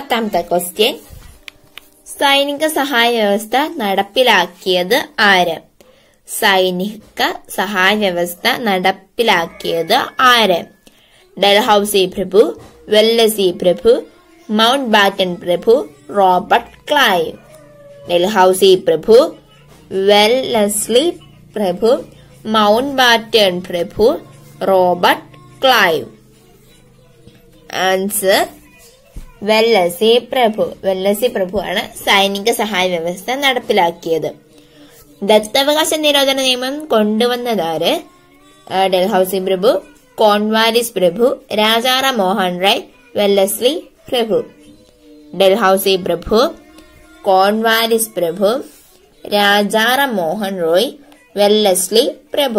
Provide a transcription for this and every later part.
10ാമത്തെ question. സൈനിക സഹായ വ്യവസ്ഥ നടപ്പിലാക്കിയത് ആര്? സൈനിക സഹായ വ്യവസ്ഥ നടപ്പിലാക്കിയത് ആര്? ഡൽഹൌസി പ്രഭു, വെല്ലസി പ്രഭു, മൗണ്ട് ബാറ്റൻ പ്രഭു, റോബർട്ട് ക്ലൈവ്. ഡൽഹൌസി പ്രഭു, വെല്ലസ്ലി പ്രഭു, മൗണ്ട് ബാറ്റൻ പ്രഭു, റോബർട്ട് ക്ലൈവ്. ആൻസർ വെല്ലസി പ്രഭു. വെല്ലസി പ്രഭു ആണ് സൈനിക സഹായ വ്യവസ്ഥ നടപ്പിലാക്കിയത്. ദത്തവകാശ നിരോധന നിയമം കൊണ്ടുവന്നതാര്? ഡൽഹൌസി പ്രഭു, കോൺവാലിസ് പ്രഭു, രാജാറാം മോഹൻ റായ്, വെല്ലസ്ലി പ്രഭു. ഡൽഹൌസി പ്രഭു, കോൺവാലിസ് പ്രഭു, രാജാറാം മോഹൻ റോയ്, വെല്ലസ്ലി പ്രഭു.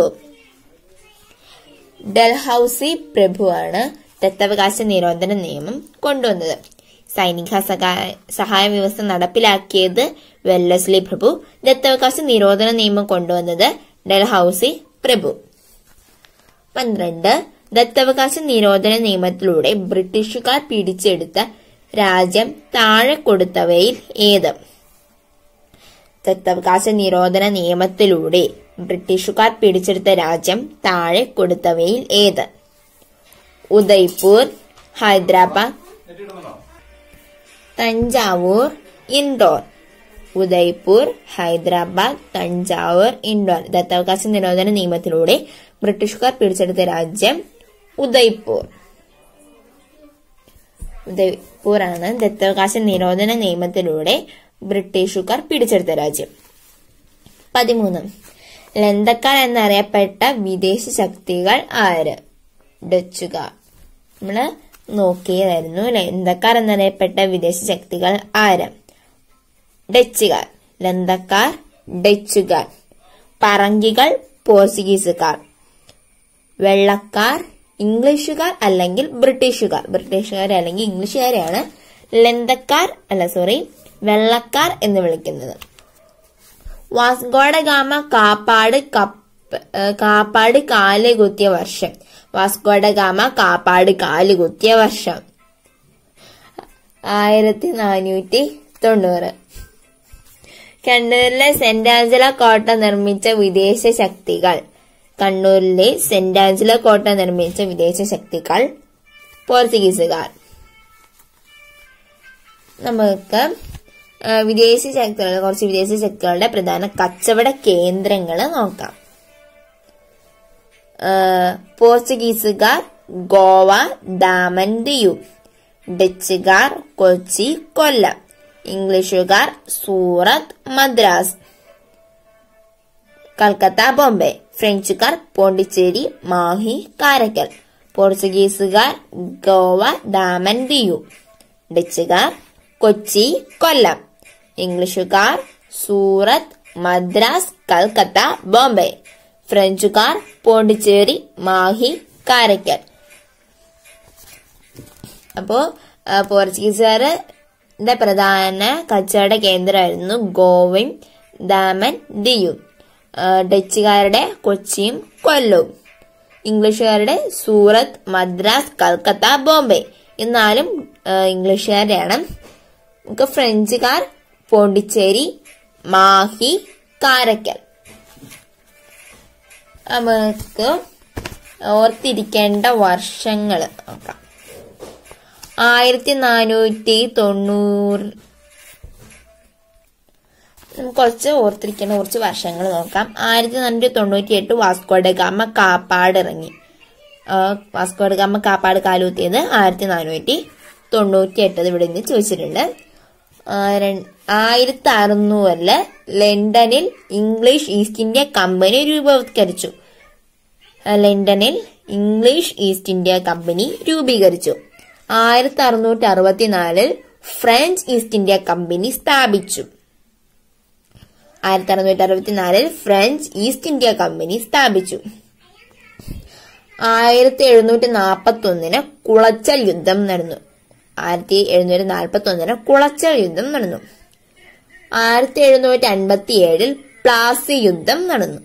ഡൽഹൌസി പ്രഭു ആണ് ദത്തവകാശ നിരോധന നിയമം കൊണ്ടുവന്നത്. സൈനിക സഹായ വ്യവസ്ഥ നടപ്പിലാക്കിയത് വെല്ലസ്ലി പ്രഭു. ദത്തവകാശ നിരോധന നിയമം കൊണ്ടുവന്നത് ഡൽഹൌസി പ്രഭു. 12. ദത്തവകാശ നിരോധന നിയമത്തിലൂടെ ബ്രിട്ടീഷുകാർ പിടിച്ചെടുത്ത രാജ്യം താഴെ കൊടുത്തവയിൽ ഏത്? ദത്തവകാശ നിരോധന നിയമത്തിലൂടെ ബ്രിട്ടീഷുകാർ പിടിച്ചെടുത്ത രാജ്യം താഴെ കൊടുത്തവയിൽ ഏത്? ഉദയ്പൂർ, ഹൈദരാബാദ്, തഞ്ചാവൂർ, ഇൻഡോർ. ഉദയ്പൂർ, ഹൈദരാബാദ്, തഞ്ചാവൂർ, ഇൻഡോർ. ദത്തവകാശ നിരോധന നിയമത്തിലൂടെ ബ്രിട്ടീഷുകാർ പിടിച്ചെടുത്ത രാജ്യം ഉദയ്പൂർ. ഉദയ്പൂർ ആണ് ദത്തവകാശ നിരോധന നിയമത്തിലൂടെ ബ്രിട്ടീഷുകാർ പിടിച്ചെടുത്ത രാജ്യം. 13. ലന്തക്കാർ എന്നറിയപ്പെട്ട വിദേശ ശക്തികൾ ആര്? ഡച്ചുകാർ. നമ്മള് നോക്കിയതായിരുന്നു. ലന്തക്കാർ എന്നറിയപ്പെട്ട വിദേശ ശക്തികൾ ആര്? ഡച്ചുകാർ. ലന്തക്കാർ, ഡച്ചുകാർ. പറങ്കികൾ, പോർച്ചുഗീസുകാർ. വെള്ളക്കാർ, ഇംഗ്ലീഷുകാർ അല്ലെങ്കിൽ ബ്രിട്ടീഷുകാർ. ബ്രിട്ടീഷുകാരെ അല്ലെങ്കിൽ ഇംഗ്ലീഷുകാരെയാണ് വെള്ളക്കാർ എന്ന് വിളിക്കുന്നത്. വാസ്കോഡ ഗാമ കാപ്പാട് കാലുകുത്തിയ വർഷം. വാസ്കോഡ ഗാമ കാപ്പാട് കാലുകുത്തിയ വർഷം 1490. കണ്ണൂരിലെ സെന്റ് ആഞ്ചല കോട്ട നിർമ്മിച്ച വിദേശ ശക്തികൾ. കണ്ണൂരിലെ സെന്റ് ആഞ്ചല കോട്ട നിർമ്മിച്ച വിദേശ ശക്തികൾ പോർച്ചുഗീസുകാർ. നമുക്ക് കുറച്ച് വിദേശ ശക്തികളുടെ പ്രധാന കച്ചവട കേന്ദ്രങ്ങൾ നോക്കാം. പോർച്ചുഗീസുകാർ ഗോവ, ദാമൻ, ദിയു. ഡച്ചുകാർ കൊച്ചി, കൊല്ലം. ഇംഗ്ലീഷുകാർ സൂറത്ത്, മദ്രാസ്, കൽക്കത്ത, ബോംബെ. ഫ്രഞ്ചുകാർ പോണ്ടിച്ചേരി, മാഹി, കാരക്കൽ. പോർച്ചുഗീസുകാർ ഗോവ, ദാമൻ, ദിയു. ഡച്ചുകാർ കൊച്ചി, കൊല്ലം. ഇംഗ്ലീഷുകാർ സൂറത്ത്, മദ്രാസ്, കൽക്കത്ത, ബോംബെ. ഫ്രഞ്ചുകാർ പോണ്ടിച്ചേരി, മാഹി, കാരക്കൽ. അപ്പോ പോർച്ചുഗീസുകാരുടെ പ്രധാന കച്ചവട കേന്ദ്രമായിരുന്നു ഗോവയും ദാമൻ, ദിയു. ഡച്ചുകാരുടെ കൊച്ചിയും കൊല്ലവും. ഇംഗ്ലീഷുകാരുടെ സൂറത്ത്, മദ്രാസ്, കൽക്കത്ത, ബോംബെ. എന്നാലും ഇംഗ്ലീഷുകാരെയാണ്. നമുക്ക് ഫ്രഞ്ചുകാർ പോണ്ടിച്ചേരി, മാഹി, കാരക്കൽ. നമുക്ക് ഓർത്തിരിക്കേണ്ട വർഷങ്ങൾ നോക്കാം. 1490. കുറച്ച് ഓർത്തിരിക്കേണ്ട കുറച്ച് വർഷങ്ങൾ നോക്കാം. 1498 വാസ്കോഡ ഗാമ കാപ്പാട് ഇറങ്ങി. വാസ്കോഡ ഗാമ കാപ്പാട് കാലുകുത്തിയത് 1498. ഇവിടെ നിന്ന് ചോദിച്ചിട്ടുണ്ട്. 1600 ലണ്ടനിൽ ഇംഗ്ലീഷ് ഈസ്റ്റ് ഇന്ത്യ കമ്പനി രൂപീകരിച്ചു. ലണ്ടനിൽ ഇംഗ്ലീഷ് ഈസ്റ്റ് ഇന്ത്യ കമ്പനി രൂപീകരിച്ചു. 1664 ഫ്രഞ്ച് ഈസ്റ്റ് ഇന്ത്യ കമ്പനി സ്ഥാപിച്ചു. 1664 ഫ്രഞ്ച് ഈസ്റ്റ് ഇന്ത്യ കമ്പനി സ്ഥാപിച്ചു. 1741 കുളച്ചൽ യുദ്ധം നടന്നു. 1741 കുളച്ചൽ യുദ്ധം നടന്നു. 1757 പ്ലാസി യുദ്ധം നടന്നു.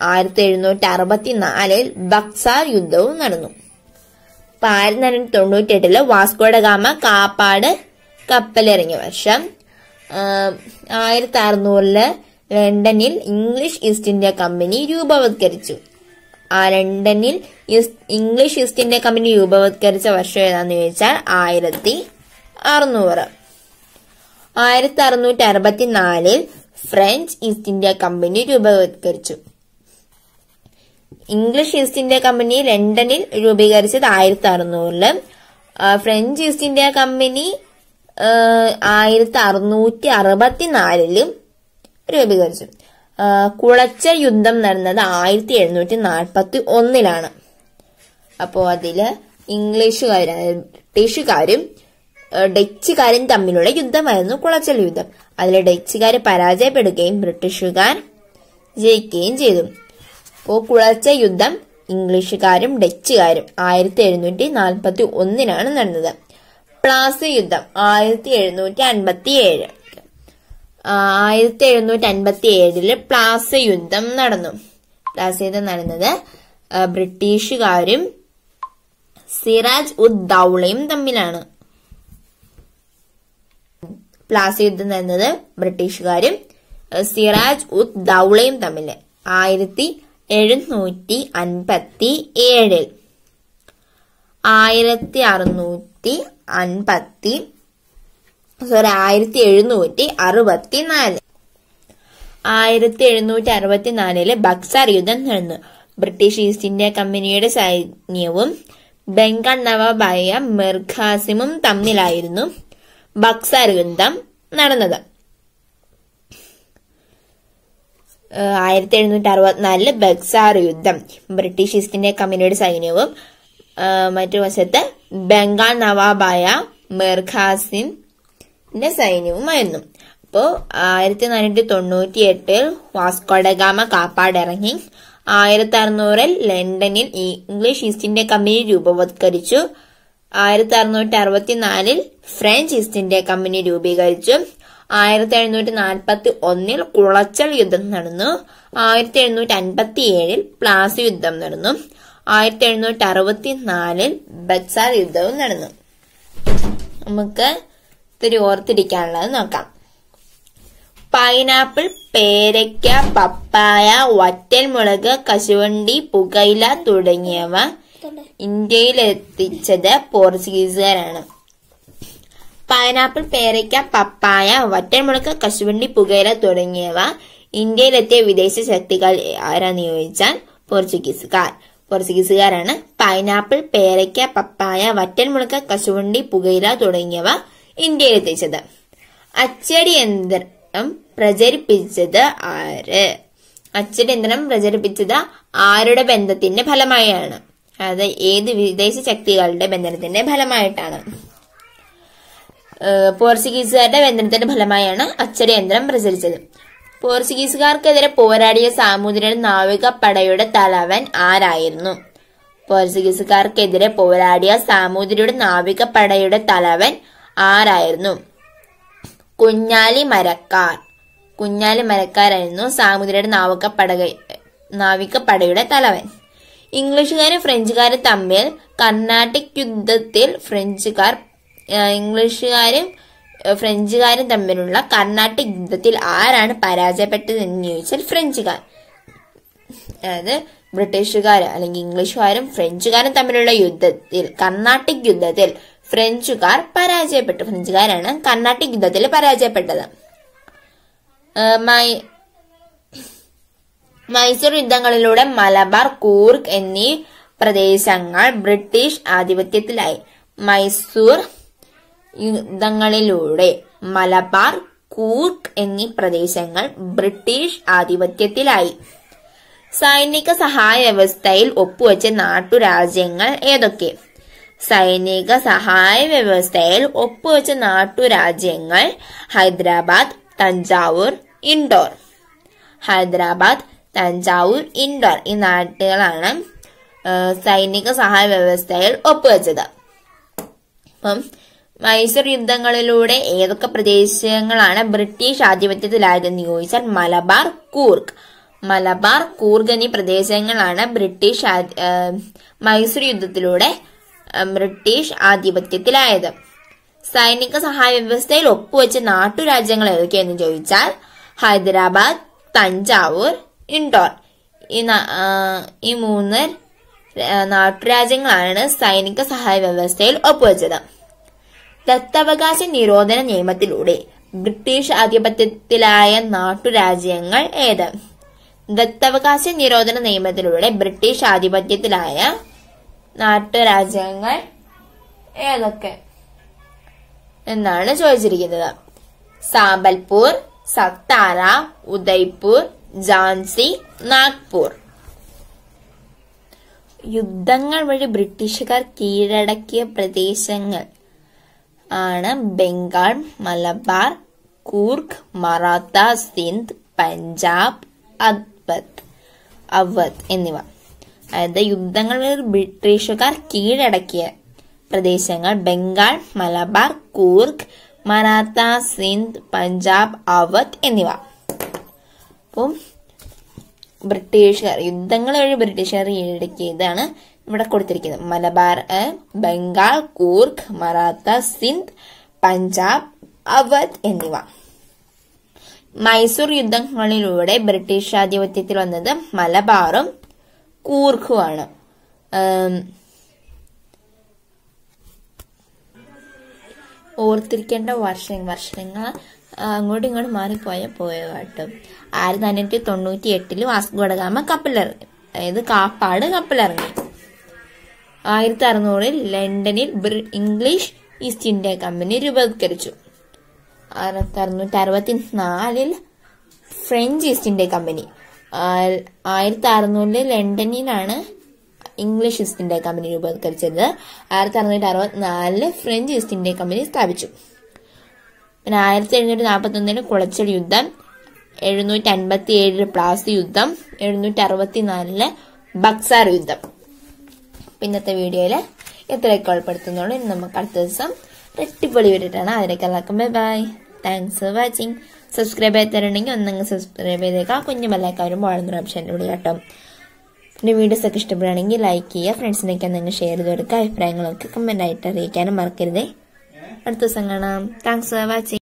1764 ബക്സാർ യുദ്ധവും നടന്നു. 1798 വാസ്കോഡ ഗാമ കാപ്പാട് കപ്പലിറങ്ങിയ വർഷം 1600 ലണ്ടനിൽ ഇംഗ്ലീഷ് ഈസ്റ്റ് ഇന്ത്യ കമ്പനി രൂപവത്കരിച്ചു. ലണ്ടനിൽ ഇംഗ്ലീഷ് ഈസ്റ്റ് ഇന്ത്യ കമ്പനി രൂപവത്കരിച്ച വർഷം ഏതാന്ന് ചോദിച്ചാൽ 1600. 1664 ഫ്രഞ്ച് ഈസ്റ്റ് ഇന്ത്യ കമ്പനി രൂപവത്കരിച്ചു. ഇംഗ്ലീഷ് ഈസ്റ്റ് ഇന്ത്യ കമ്പനി ലണ്ടനിൽ രൂപീകരിച്ചത് 1600. ഫ്രഞ്ച് ഈസ്റ്റ് ഇന്ത്യ കമ്പനി 1664 രൂപീകരിച്ചു. കുളച്ചൽ യുദ്ധം നടന്നത് 1741. അപ്പോ അതില് ബ്രിട്ടീഷുകാരും ഡച്ചുകാരും തമ്മിലുള്ള യുദ്ധമായിരുന്നു കുളച്ചൽ യുദ്ധം. അതിൽ ഡച്ചുകാര് പരാജയപ്പെടുകയും ബ്രിട്ടീഷുകാർ ജയിക്കുകയും ചെയ്തു. അപ്പോ കുളച്ചൽ യുദ്ധം ഇംഗ്ലീഷുകാരും ഡച്ചുകാരും 1741 നടന്നത്. പ്ലാസി യുദ്ധം 1757. 1757 പ്ലാസ യുദ്ധം നടന്നു. പ്ലാസ യുദ്ധം നടന്നത് ബ്രിട്ടീഷുകാരും സിറാജ് ഉദ് ദൌളയും തമ്മിലാണ്. പ്ലാസ യുദ്ധം നടന്നത് ബ്രിട്ടീഷുകാരും സിറാജ് ഉദ് ദൌളയും തമ്മിൽ 1757. 1764 ബക്സാർ യുദ്ധം നടന്നു. ബ്രിട്ടീഷ് ഈസ്റ്റ് ഇന്ത്യ കമ്പനിയുടെ സൈന്യവും ബംഗാൾ നവാബായ മിർ ഖാസിമും തമ്മിലായിരുന്നു ബക്സാർ യുദ്ധം നടന്നത്. 1764 ബക്സാർ യുദ്ധം ബ്രിട്ടീഷ് ഈസ്റ്റ് ഇന്ത്യ കമ്പനിയുടെ സൈന്യവും മറ്റു വശത്ത് ബംഗാൾ നവാബായ മിർ ഖാസിമിന്റെ സൈന്യവുമായിരുന്നു. അപ്പോ 1498 വാസ്കോ ഡ ഗാമ കാപ്പാട് ഇറങ്ങി. 1600 ലണ്ടനിൽ ഇംഗ്ലീഷ് ഈസ്റ്റ് ഇന്ത്യ കമ്പനി രൂപവത്കരിച്ചു. 1664 ഫ്രഞ്ച് ഈസ്റ്റ് ഇന്ത്യ കമ്പനി രൂപീകരിച്ചു. 1741 കുളച്ചൽ യുദ്ധം നടന്നു. 1757 പ്ലാസ യുദ്ധം നടന്നു. 1764 ബക്സാർ യുദ്ധവും നടന്നു. നമുക്ക് ഇത്തിരി ഓർത്തിരിക്കാനുള്ളത് നോക്കാം. പൈനാപ്പിൾ, പേരയ്ക്ക, പപ്പായ, വറ്റൽമുളക്, കശുവണ്ടി, പുകയില തുടങ്ങിയവ ഇന്ത്യയിലെത്തിച്ചത് പോർച്ചുഗീസുകാരാണ്. പൈനാപ്പിൾ, പേരയ്ക്ക, പപ്പായ, വറ്റൽമുളക്, കശുവണ്ടി, പുകയില തുടങ്ങിയവ ഇന്ത്യയിലെത്തിയ വിദേശ ശക്തികൾ ആരാന്ന് ചോദിച്ചാൽ പോർച്ചുഗീസുകാരാണ് പൈനാപ്പിൾ, പേരയ്ക്ക, പപ്പായ, വറ്റൽമുളക്, കശുവണ്ടി, പുകയില തുടങ്ങിയവ ഇന്ത്യയിലെത്തിച്ചത്. അച്ചടി യന്ത്രം പ്രചരിപ്പിച്ചത് ആര്? അച്ചടി യന്ത്രം പ്രചരിപ്പിച്ചത് ആരുടെ ബന്ധത്തിന്റെ ഫലമായാണ്? അത് ഏത് വിദേശ ശക്തികളുടെ ബന്ധനത്തിന്റെ ഫലമായിട്ടാണ്? പോർച്ചുഗീസുകാരുടെ ബന്ധനത്തിന്റെ ഫലമായാണ് അച്ചടി യന്ത്രം പ്രചരിച്ചത്. പോർച്ചുഗീസുകാർക്കെതിരെ പോരാടിയ സാമൂതിരിയുടെ നാവികപ്പടയുടെ തലവൻ ആരായിരുന്നു? പോർച്ചുഗീസുകാർക്കെതിരെ പോരാടിയ സാമൂതിരിയുടെ നാവികപ്പടയുടെ തലവൻ ആരായിരുന്നു? കുഞ്ഞാലി മരക്കാരായിരുന്നു സാമൂതിരിയുടെ നാവികപ്പടയുടെ തലവൻ. ഇംഗ്ലീഷുകാരും ഫ്രഞ്ചുകാരും തമ്മിൽ കർണാട്ടിക് യുദ്ധത്തിൽ ഫ്രഞ്ചുകാരും തമ്മിലുള്ള കർണാട്ടിക് യുദ്ധത്തിൽ ആരാണ് പരാജയപ്പെട്ടത് എന്ന് ചോദിച്ചാൽ ഫ്രഞ്ചുകാർ. അതായത് ബ്രിട്ടീഷുകാർ അല്ലെങ്കിൽ ഇംഗ്ലീഷുകാരും ഫ്രഞ്ചുകാരും തമ്മിലുള്ള യുദ്ധത്തിൽ, കർണാട്ടിക് യുദ്ധത്തിൽ ഫ്രഞ്ചുകാർ പരാജയപ്പെട്ടു. ഫ്രഞ്ചുകാരാണ് കർണാട്ടിക് യുദ്ധത്തിൽ പരാജയപ്പെട്ടത്. മൈസൂർ യുദ്ധങ്ങളിലൂടെ മലബാർ, കൂർഗ് എന്നീ പ്രദേശങ്ങൾ ബ്രിട്ടീഷ് ആധിപത്യത്തിലായി. മൈസൂർ യുദ്ധങ്ങളിലൂടെ മലബാർ, കൂർഗ് എന്നീ പ്രദേശങ്ങൾ ബ്രിട്ടീഷ് ആധിപത്യത്തിലായി. സൈനിക സഹായ വ്യവസ്ഥയിൽ ഒപ്പുവെച്ച നാട്ടുരാജ്യങ്ങൾ ഏതൊക്കെ? സൈനിക സഹായ വ്യവസ്ഥയിൽ ഒപ്പുവെച്ച നാട്ടുരാജ്യങ്ങൾ ഹൈദരാബാദ്, തഞ്ചാവൂർ, ഇൻഡോർ. ഹൈദരാബാദ്, തഞ്ചാവൂർ, ഇൻഡോർ ഈ നാട്ടുകളാണ് സൈനിക സഹായ വ്യവസ്ഥയിൽ ഒപ്പുവെച്ചത്. അപ്പം മൈസൂർ യുദ്ധങ്ങളിലൂടെ ഏതൊക്കെ പ്രദേശങ്ങളാണ് ബ്രിട്ടീഷ് ആധിപത്യത്തിലായതെന്ന് ചോദിച്ചാൽ മലബാർ, കൂർഗ്. മലബാർ, കൂർഗ് എന്നീ പ്രദേശങ്ങളാണ് മൈസൂർ യുദ്ധത്തിലൂടെ ബ്രിട്ടീഷ് ആധിപത്യത്തിലായത്. സൈനിക സഹായ വ്യവസ്ഥയിൽ ഒപ്പുവെച്ച നാട്ടുരാജ്യങ്ങൾ ഏതൊക്കെയെന്ന് ചോദിച്ചാൽ ഹൈദരാബാദ്, തഞ്ചാവൂർ, ഇൻഡോർ. ഈ 3 നാട്ടുരാജ്യങ്ങളാണ് സൈനിക സഹായ വ്യവസ്ഥയിൽ ഒപ്പുവെച്ചത്. ദത്തവകാശ നിരോധന നിയമത്തിലൂടെ ബ്രിട്ടീഷ് ആധിപത്യത്തിലായ നാട്ടുരാജ്യങ്ങൾ ഏത്? ദത്തവകാശ നിരോധന നിയമത്തിലൂടെ ബ്രിട്ടീഷ് ആധിപത്യത്തിലായ നാട്ടുരാജ്യങ്ങൾ ഏതൊക്കെ എന്നാണ് ചോദിച്ചിരിക്കുന്നത്. സാബൽപൂർ, സത്താര, ഉദയ്പൂർ, ഝാൻസി, നാഗ്പൂർ. യുദ്ധങ്ങൾ വഴി ബ്രിട്ടീഷുകാർ കീഴടക്കിയ പ്രദേശങ്ങൾ ആണ് ബംഗാൾ, മലബാർ, കൂർഗ്, മറാത്ത, സിന്ധ്, പഞ്ചാബ്, അവധ് എന്നിവ. അതായത് യുദ്ധങ്ങൾ വഴി ബ്രിട്ടീഷുകാർ കീഴടക്കിയ പ്രദേശങ്ങൾ ബംഗാൾ, മലബാർ, കൂർഗ്, മറാത്ത, സിന്ധ്, പഞ്ചാബ്, അവധ് എന്നിവ. അപ്പം യുദ്ധങ്ങൾ വഴി ബ്രിട്ടീഷുകാർ കീഴടക്കിയതാണ് ഇവിടെ കൊടുത്തിരിക്കുന്നത്. മലബാർ, ബംഗാൾ, കൂർഗ്, മറാത്ത, സിന്ധ്, പഞ്ചാബ്, അവധ് എന്നിവ. മൈസൂർ യുദ്ധങ്ങളിലൂടെ ബ്രിട്ടീഷ് ആധിപത്യത്തിൽ വന്നത് മലബാറും കൂർഗുമാണ്. ഓർത്തിരിക്കേണ്ട വർഷങ്ങൾ അങ്ങോട്ടും ഇങ്ങോട്ടും മാറിപ്പോയ കേട്ടോ. 1498 വാസ്കോ ഡ ഗാമ കപ്പലിറങ്ങി, അതായത് കാപ്പാട് കപ്പലിറങ്ങി. 1600 ലണ്ടനിൽ ഇംഗ്ലീഷ് ഈസ്റ്റ് ഇന്ത്യ കമ്പനി രൂപവത്കരിച്ചു. 1664 ഫ്രഞ്ച് ഈസ്റ്റ് ഇന്ത്യ കമ്പനി. 1600 ലണ്ടനിലാണ് ഇംഗ്ലീഷ് ഈസ്റ്റ് ഇന്ത്യ കമ്പനി രൂപവത്കരിച്ചത്. 1664 ഫ്രഞ്ച് ഈസ്റ്റ് ഇന്ത്യ കമ്പനി സ്ഥാപിച്ചു. പിന്നെ 1741 കുളച്ചൽ യുദ്ധം, 757 പ്ലാസി യുദ്ധം, 764 ബക്സാർ യുദ്ധം. ഇന്നത്തെ വീഡിയോയില് എത്രയൊക്കെ ഉൾപ്പെടുത്തുന്നുള്ളൂ. ഇനി നമുക്ക് അടുത്ത ദിവസം റെട്ടിപ്പൊളി വിട്ടിട്ടാണ്. അതിലേക്ക് എല്ലാവർക്കും bye. Thanks for watching. Subscribe ചെയ്തിട്ടുണ്ടെങ്കിൽ ഒന്നങ്ങ് സബ്സ്ക്രൈബ് ചെയ്തേക്കാം. കുഞ്ഞു ബെല്ലൈക്കൻ വളർന്നൊരു ഓപ്ഷൻ ഇവിടെ കേട്ടോ. പിന്നെ വീഡിയോസ് ഒക്കെ ഇഷ്ടപ്പെടുകയാണെങ്കിൽ ലൈക്ക് ചെയ്യുക, ഫ്രണ്ട്സിനൊക്കെ നിങ്ങൾ ഷെയർ ചെയ്ത് കൊടുക്കുക. അഭിപ്രായങ്ങളൊക്കെ കമന്റ് ആയിട്ട് അറിയിക്കാനും മറക്കരുതേ. അടുത്ത ദിവസം കാണാം. Thanks for watching.